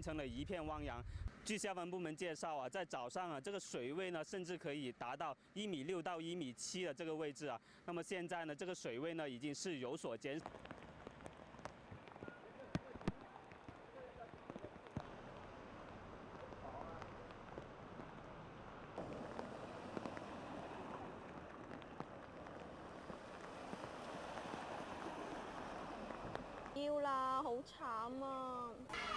变成了一片汪洋。据消防部门介绍啊，在早上啊，这个水位呢甚至可以达到1.6米到1.7米的这个位置啊。那么现在呢，这个水位呢已经是有所减少。 要啦，好慘啊！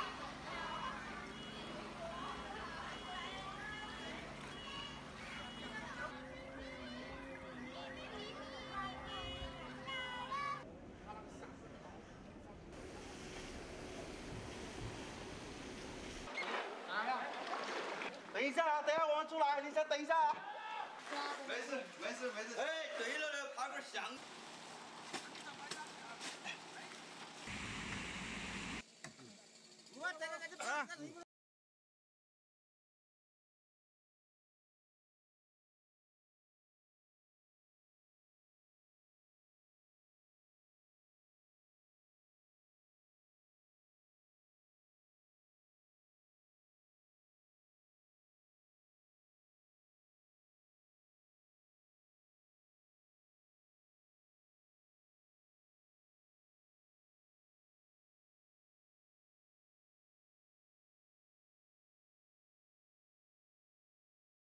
等一下啊，等一下我们出来，你先等一下啊。 没事。哎，对了，爬个响。 啊！